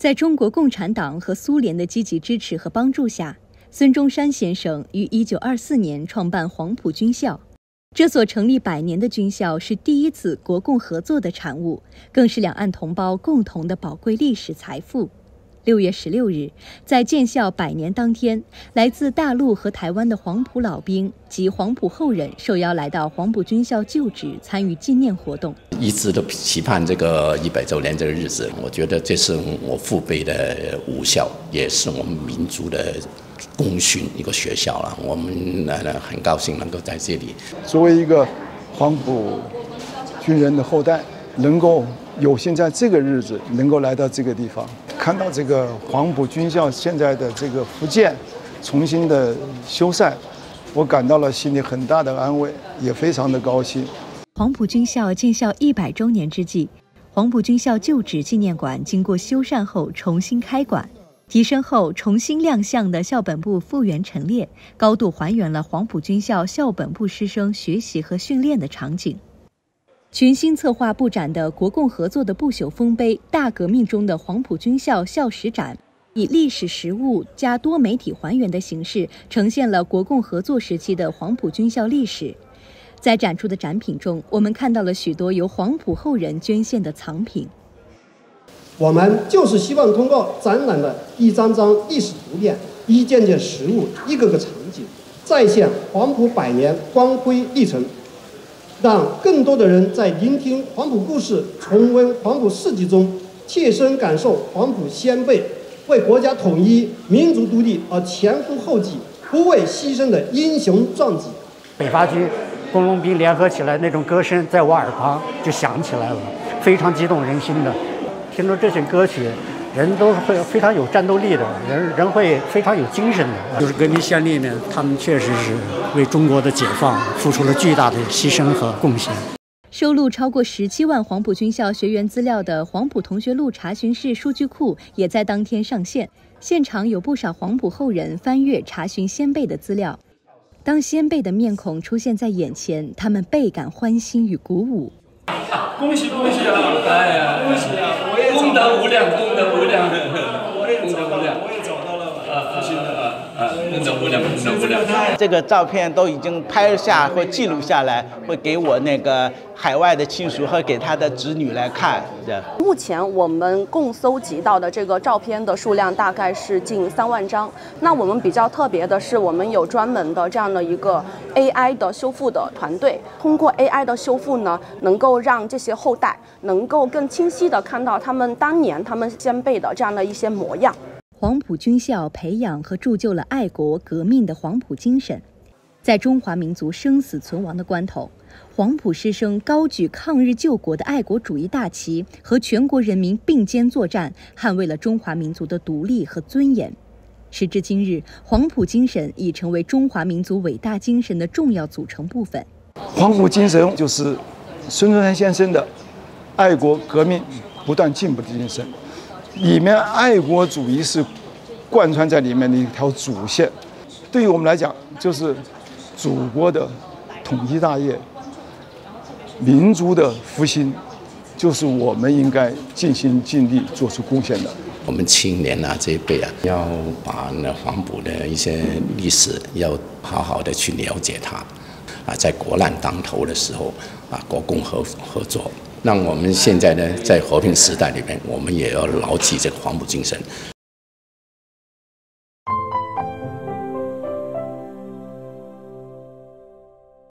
在中国共产党和苏联的积极支持和帮助下，孙中山先生于1924年创办黄埔军校。这所成立100年的军校是第一次国共合作的产物，更是两岸同胞共同的宝贵历史财富。6月16日，在建校100年当天，来自大陆和台湾的黄埔老兵及黄埔后人受邀来到黄埔军校就职，参与纪念活动。 一直都期盼这个100周年这个日子，我觉得这是我父辈的武校，也是我们民族的功勋一个学校了。我们很高兴能够在这里。 作为一个黄埔军人的后代，能够有幸在这个日子能够来到这个地方，看到这个黄埔军校现在的这个复建、重新的修缮，我感到了心里很大的安慰，也非常的高兴。 黄埔军校建校100周年之际，黄埔军校旧址纪念馆经过修缮后重新开馆，提升后重新亮相的校本部复原陈列，高度还原了黄埔军校校本部师生学习和训练的场景。全新策划布展的国共合作的不朽丰碑大革命中的黄埔军校校史展，以历史实物加多媒体还原的形式，呈现了国共合作时期的黄埔军校历史。在展出的展品中，我们看到了许多由黄埔后人捐献的藏品。 我们就是希望通过展览的一张张历史图片、一件件实物、一个个场景，再现黄埔100年光辉历程，让更多的人在聆听黄埔故事、重温黄埔事迹中，切身感受黄埔先辈为国家统一、民族独立而前赴后继、不畏牺牲的英雄壮举。 北伐军工农兵联合起来那种歌声，在我耳旁就响起来了，非常激动人心的。听着这些歌曲，人都会非常有战斗力的，人会非常有精神的。就是革命先烈们，他们确实是为中国的解放付出了巨大的牺牲和贡献。 收录超过17万黄埔军校学员资料的黄埔同学录查询室数据库也在当天上线，现场有不少黄埔后人翻阅查询先辈的资料。当先辈的面孔出现在眼前，他们倍感欢欣与鼓舞。 恭喜恭喜啊！哎呀，恭喜啊！功德无量，功德无量，我也找到了，我也找到了父亲的功德无量，功德无量。 这个照片都已经拍下或记录下来，会给我那个海外的亲属和给他的子女来看。 目前我们共搜集到的这个照片的数量大概是近3万张。那我们比较特别的是，我们有专门的这样的一个 AI 的修复的团队，通过 AI 的修复呢，能够让这些后代能够更清晰地看到他们当年他们先辈的这样的一些模样。 黄埔军校培养和铸就了爱国革命的黄埔精神，在中华民族生死存亡的关头，黄埔师生高举抗日救国的爱国主义大旗，和全国人民并肩作战，捍卫了中华民族的独立和尊严。时至今日，黄埔精神已成为中华民族伟大精神的重要组成部分。 黄埔精神就是孙中山先生的爱国革命不断进步的精神，里面爱国主义是贯穿在里面的一条主线。对于我们来讲，就是祖国的统一大业、民族的复兴，就是我们应该尽心尽力做出贡献的。 我们青年啊这一辈啊，要把黄埔的一些历史要好好的去了解它啊，在国难当头的时候啊，国共合作。让我们现在呢，在和平时代里面，我们也要牢记这个黄埔精神，